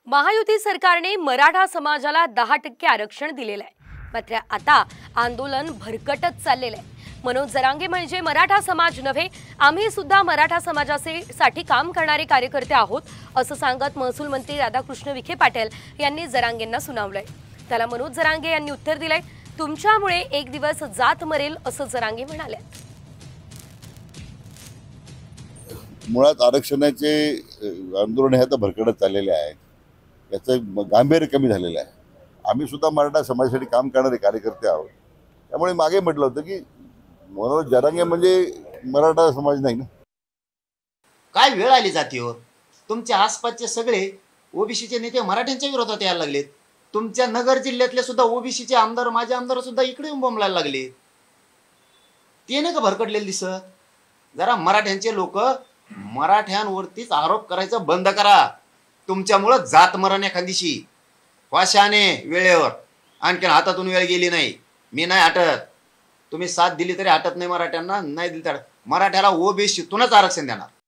महायुती सरकारने मराठा समाजाला 10% आरक्षण दिलेलं आहे. मात्र आता आंदोलन भरकटत चाललेलं आहे. मनोज जरांगे म्हणजे मराठा समाज नव्हे, आम्ही सुद्धा मराठा समाजासाठी काम करणारे कार्यकर्ते आहोत असं सांगत महसूल मंत्री राधाकृष्ण विखे पाटील यांनी जरांगेंना सुनावलंय. त्याला मनोज जरांगे यांनी उत्तर दिलंय, तुमच्यामुळे एक दिवस जात मरेल असं जरांगे म्हणाले. मुळात आरक्षणाचे आंदोलन हे आता भरकटत चाललेले आहे. याचं गांभीर्य कमी झालेलं आहे. आम्ही सुद्धा मराठा समाजासाठी काम करणारे कार्यकर्ते आहोत. त्यामुळे मागे म्हटलं होतं की मनोज जरांगे म्हणजे मराठा समाज नाही ना. काय वेळ आली जातीवर. तुमच्या आसपासचे सगळे ओबीसीचे नेते मराठ्यांच्या विरोधात यायला लागलेत. तुमच्या नगर जिल्ह्यातले सुद्धा ओबीसीचे आमदार, माझे आमदार सुद्धा इकडे येऊन बोंबलायला लागले. ते नाही का भरकटलेले दिसत. जरा मराठ्यांचे लोक मराठ्यांवरतीच आरोप करायचं बंद करा. तुमच्यामुळं जात मरण एखादीशी वाशाने वेळेवर. आणखीन हातातून वेळ गेली नाही. मी नाही हटत. तुम्ही साथ दिली तरी हटत नाही मराठ्यांना. नाही दिली तर मराठ्याला ओबीसीतूनच आरक्षण देणार.